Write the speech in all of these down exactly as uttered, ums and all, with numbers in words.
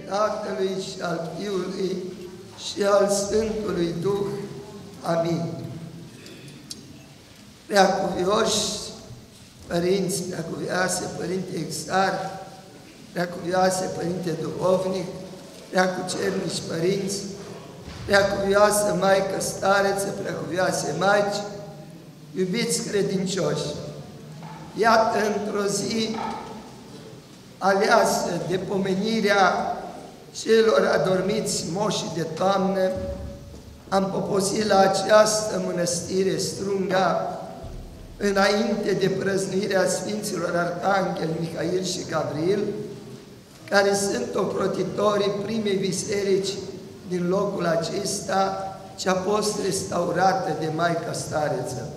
Tatălui și al Fiului și al Sfântului Duh. Amin. Preacuvioși părinți, preacuvioase Părinte Exar, preacuvioase Părinte Duhovnic, preacucernici părinți, preacuvioasă Maică Stareță, preacuvioase Maici, iubiți credincioși, iată într-o zi aleasă de pomenirea celor adormiți moșii de toamnă, am poposit la această mănăstire Strunga, înainte de prăznuirea Sfinților Arhanghel Mihail și Gavril, care sunt ocrotitorii primei biserici din locul acesta, ce a fost restaurată de Maica Stareță.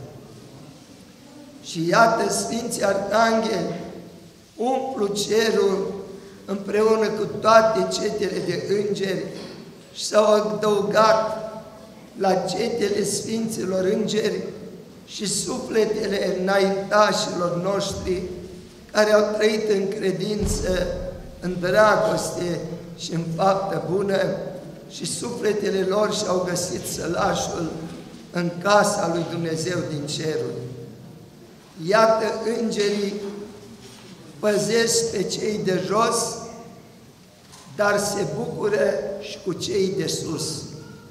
Și iată, Sfinții Arhangheli umplu cerul împreună cu toate cetele de îngeri și s-au adăugat la cetele Sfinților Îngeri și sufletele înaintașilor noștri care au trăit în credință, în dragoste și în faptă bună, și sufletele lor și-au găsit sălașul în casa lui Dumnezeu din ceruri. Iată, îngerii păzesc pe cei de jos, dar se bucură și cu cei de sus.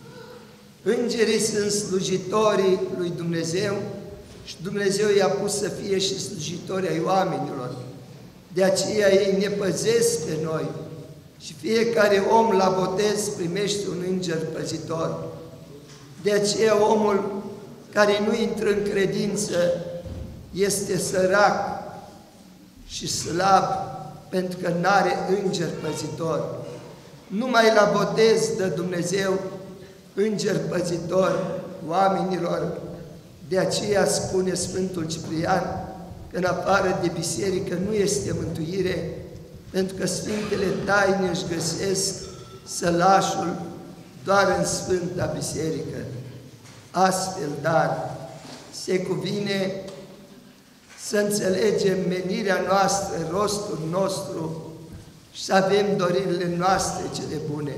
Îngerii sunt slujitorii lui Dumnezeu și Dumnezeu i-a pus să fie și slujitori ai oamenilor. De aceea ei ne păzesc pe noi și fiecare om la botez primește un înger păzitor. De aceea omul care nu intră în credință este sărac și slab, pentru că n-are înger păzitor. Numai la botez dă Dumnezeu înger păzitor oamenilor. De aceea spune Sfântul Ciprian că în afară de biserică nu este mântuire, pentru că Sfintele Taine își găsesc sălașul doar în Sfânta Biserică. Astfel, dar, se cuvine să înțelegem menirea noastră, rostul nostru și să avem doririle noastre cele bune.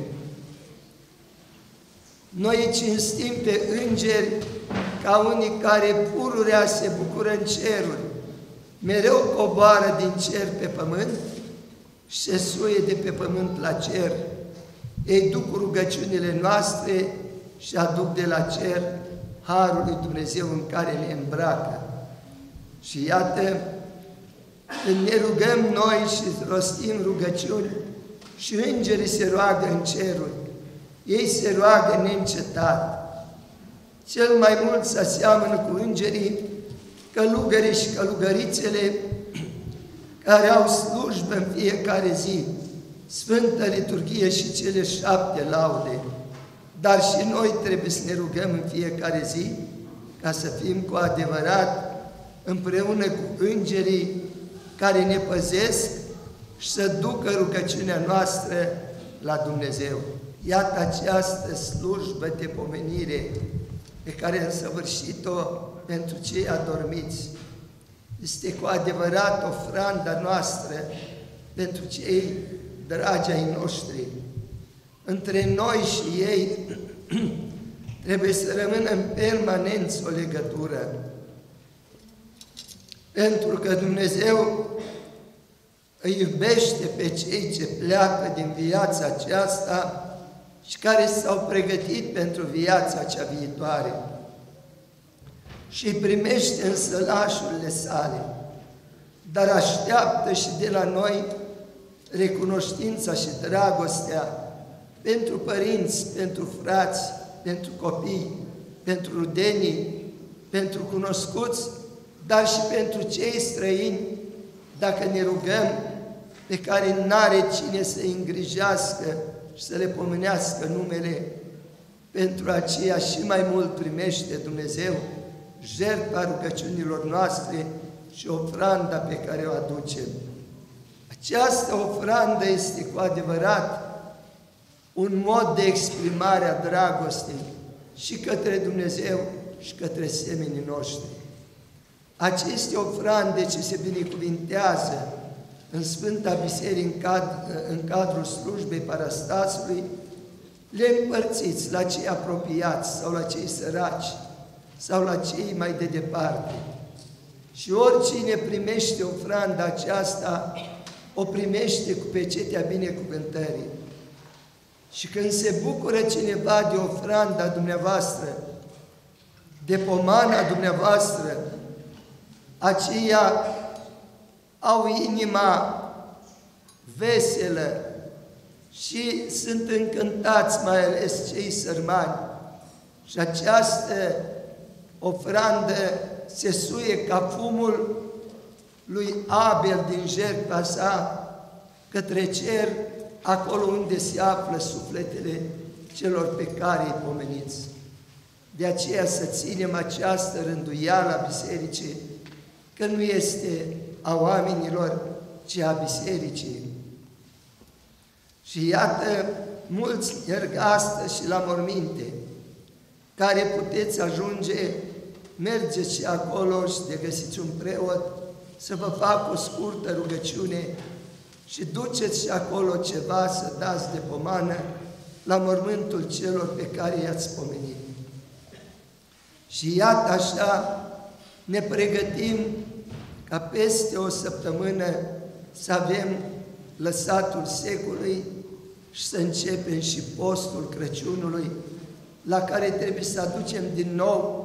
Noi îi cinstim pe îngeri ca unii care pururea se bucură în ceruri, mereu coboară din cer pe pământ și se suie de pe pământ la cer. Ei duc rugăciunile noastre și aduc de la cer harul lui Dumnezeu în care ne îmbracă. Și iată, când ne rugăm noi și rostim rugăciuni, și îngerii se roagă în ceruri, ei se roagă neîncetat. Cel mai mult se aseamănă cu îngerii călugării și călugărițele care au slujbă în fiecare zi, Sfântă Liturghie și cele șapte laude. Dar și noi trebuie să ne rugăm în fiecare zi ca să fim cu adevărat împreună cu îngerii care ne păzesc și să ducă rugăciunea noastră la Dumnezeu. Iată această slujbă de pomenire pe care am săvârșit-o pentru cei adormiți. Este cu adevărat ofranda noastră pentru cei dragi ai noștri. Între noi și ei trebuie să rămână în permanență o legătură. Pentru că Dumnezeu îi iubește pe cei ce pleacă din viața aceasta și care s-au pregătit pentru viața cea viitoare. Și îi primește în sălașurile sale, dar așteaptă și de la noi recunoștința și dragostea pentru părinți, pentru frați, pentru copii, pentru rudenii, pentru cunoscuți, dar și pentru cei străini, dacă ne rugăm, pe care n-are cine să-i îngrijească și să le pomenească numele, pentru aceea și mai mult primește Dumnezeu jertfa rugăciunilor noastre și ofranda pe care o aducem. Această ofrandă este cu adevărat un mod de exprimare a dragostei și către Dumnezeu și către semenii noștri. Aceste ofrande ce se binecuvintează în Sfânta Biserică, în, cad, în cadrul slujbei parastasului, le împărțiți la cei apropiați sau la cei săraci sau la cei mai de departe. Și oricine primește ofranda aceasta, o primește cu pecetea binecuvântării. Și când se bucură cineva de ofranda dumneavoastră, de pomana dumneavoastră, aceia au inima veselă și sunt încântați, mai ales cei sărmani. Și această ofrandă se suie ca fumul lui Abel din jertfa sa către cer, acolo unde se află sufletele celor pe care îi pomeniți. De aceea să ținem această rânduială a bisericii, că nu este a oamenilor, ci a bisericii. Și iată, mulți merg astăzi și la morminte, care puteți ajunge, mergeți și acolo și de găsiți un preot să vă facă o scurtă rugăciune și duceți și acolo ceva să dați de pomană la mormântul celor pe care i-ați pomenit. Și iată așa, ne pregătim ca peste o săptămână să avem lăsatul secului și să începem și postul Crăciunului, la care trebuie să aducem din nou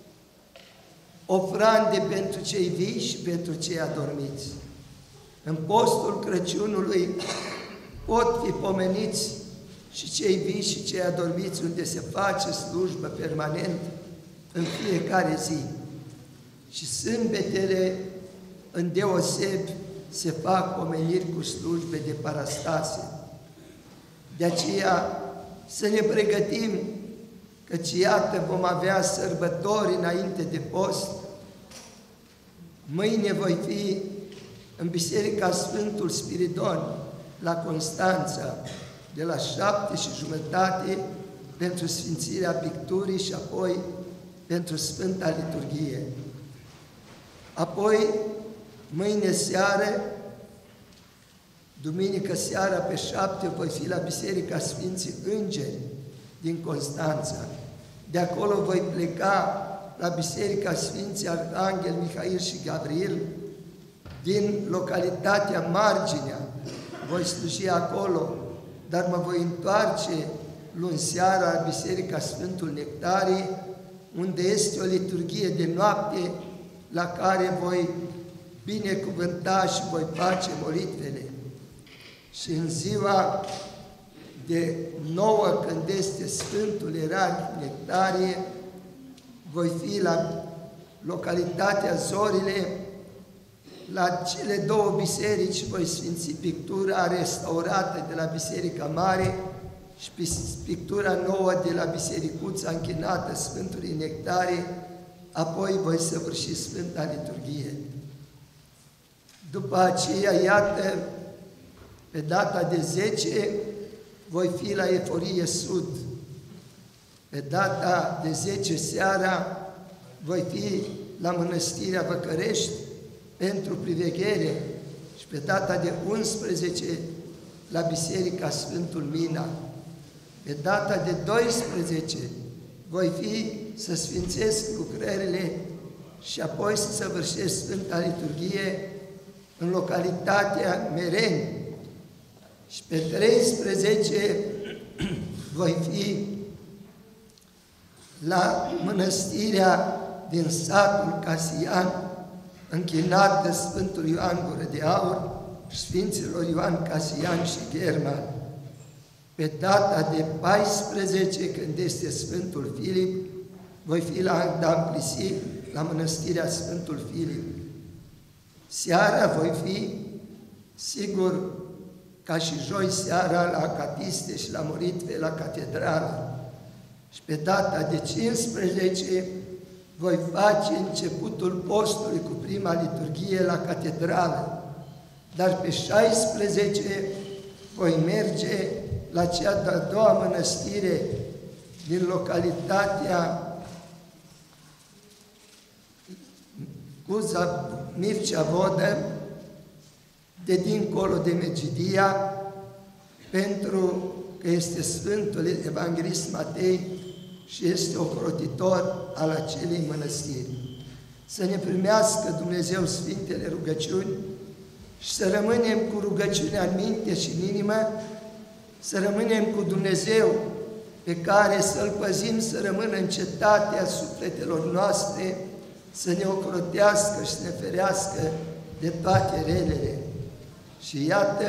ofrande pentru cei vii și pentru cei adormiți. În postul Crăciunului pot fi pomeniți și cei vii și cei adormiți, unde se face slujbă permanent în fiecare zi. Și sâmbetele îndeosebi se fac pomeniri cu slujbe de parastase. De aceea să ne pregătim, căci iată vom avea sărbători înainte de post. Mâine voi fi în Biserica Sfântul Spiridon, la Constanța, de la șapte și jumătate pentru Sfințirea Picturii și apoi pentru Sfânta Liturghie. Apoi, mâine seară, duminică seara pe șapte, voi fi la Biserica Sfinții Îngeri din Constanța. De acolo voi pleca la Biserica Sfinții Arhanghel Mihail și Gabriel din localitatea Marginea. Voi sluji acolo, dar mă voi întoarce luni seara la Biserica Sfântul Nectarie, unde este o liturghie de noapte la care voi binecuvânta și voi face molitvele. Și în ziua de nouă, când este Sfântul Ierarh Nectarie, voi fi la localitatea Zorile, la cele două biserici, voi sfinți pictura restaurată de la Biserica Mare și pictura nouă de la Bisericuța închinată Sfântului Nectarie, apoi voi săvârși Sfânta Liturghie. După aceea, iată, pe data de zece, voi fi la Eforie Sud. Pe data de zece seara, voi fi la Mănăstirea Văcărești pentru priveghere și pe data de unsprezece la Biserica Sfântul Mina. Pe data de doisprezece voi fi să sfințesc lucrările și apoi să săvârșesc Sfânta Liturghie în localitatea Mereni. Și pe treisprezece voi fi la mănăstirea din satul Casian, închinată Sfântul Ioan Gură de Aur și Sfinților Ioan Casian și German. Pe data de paisprezece, când este Sfântul Filip, voi fi la Damplisi, la mănăstirea Sfântul Filip. Seara voi fi, sigur, ca și joi seara, la Catiste și la molitve la catedrală. Și pe data de cincisprezece voi face începutul postului cu prima liturghie la catedrală. Dar pe șaisprezece voi merge la cea de-a doua mănăstire din localitatea Cuza Mircea Vodă, de dincolo de Megidia, pentru că este Sfântul Evanghelist Matei și este ocrotitor al acelei mănăstiri. Să ne primească Dumnezeu Sfintele rugăciuni și să rămânem cu rugăciunea în minte și în inimă, să rămânem cu Dumnezeu pe care să-L păzim să rămână în cetatea sufletelor noastre, să ne ocrotească și să ne ferească de toate relele. Și iată,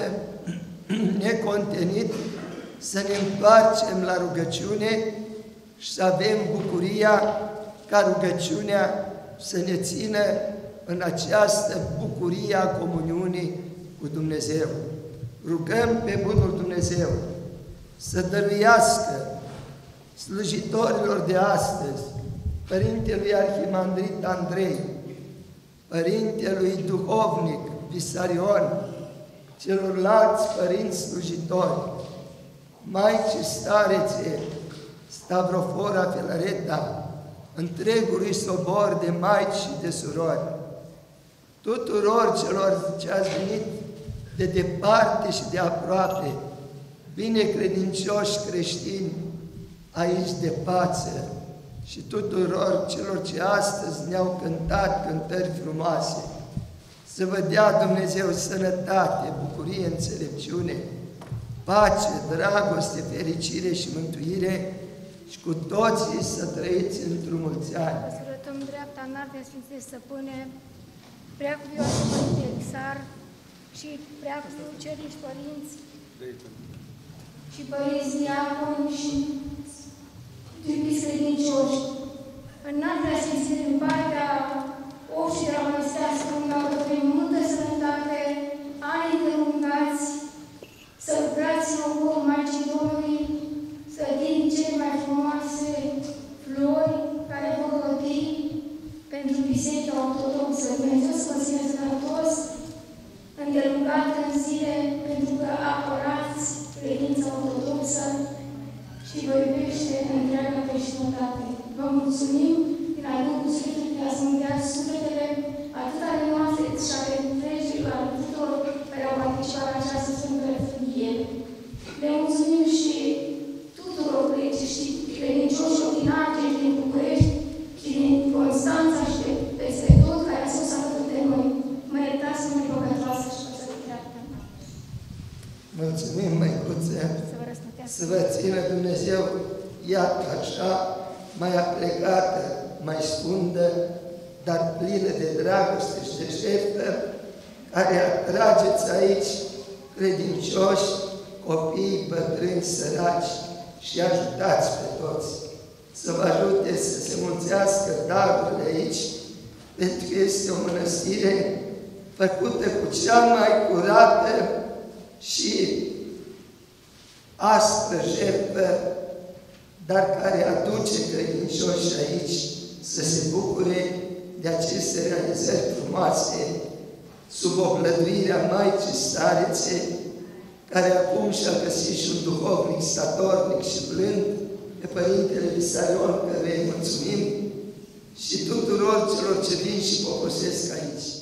necontenit, să ne întoarcem la rugăciune și să avem bucuria ca rugăciunea să ne țină în această bucurie a comuniunii cu Dumnezeu. Rugăm pe Bunul Dumnezeu să dăruiască slujitorilor de astăzi, Părintelui Arhimandrit Andrei, Părintelui Duhovnic Visarion, celorlalți părinți slujitori, Maicii Starețe, Stavrofora Filareta, întregului sobor de maici și de surori, tuturor celor ce ați venit de departe și de aproape, binecredincioși creștini aici de față, și tuturor celor ce astăzi ne-au cântat cântări frumoase, să vă dea Dumnezeu sănătate, bucurie, înțelepciune, pace, dragoste, fericire și mântuire și cu toții să trăiți într-un mulți ani. Vă sărătăm dreapta înaltă, Sfințe Stăpâne, Preacuvioase Părinte Exar și Preacuviocerii Părinți și Părinți diaconi și iubiți credincioși. Înaltă Sfințire în partea obștii de la Mănăstirea Strunga, vă dorim multă sănătate, ani îndelungați, să rugați rogul Maicii Domnului, să din cele mai frumoase flori care vor rodi pentru Biserica Ortodoxă. Dumnezeu să vă țină sănătos, îndelungat în zile, pentru că apărați credința ortodoxă și vă iubește întreaga creștinătate. Vă mulțumim din adâncul Sfântului că ați mâncat sufletele atât ale noastre și ale întregii, ale tuturor care au participat la această Sfântă Refughe. Le mulțumim și tuturor credincioșilor din Argeș, din București și din Constanța și de peste tot care a spus alături de noi. Mă iertați, mă rugătoasă și vă să dreapta. Mulțumim, măicuță, Să vă răsplătească. să vă țină Dumnezeu, iată așa, mai aplecată, mai scundă, dar plină de dragoste și de jertfă, care atrageți aici credincioși, copii, bătrâni, săraci și ajutați pe toți. Să vă ajute să se mulțească darurile aici, pentru că este o mănăstire făcută cu cea mai curată și aspră jertfă, dar care aduce credincioși aici să se bucure de aceste realizări frumoase, sub oblăduirea Maicii Starețe, care acum și-a găsit și un duhovnic statornic și blând, pe Părintele Visarion, căruia îi mulțumim, și tuturor celor ce vin și poposesc aici.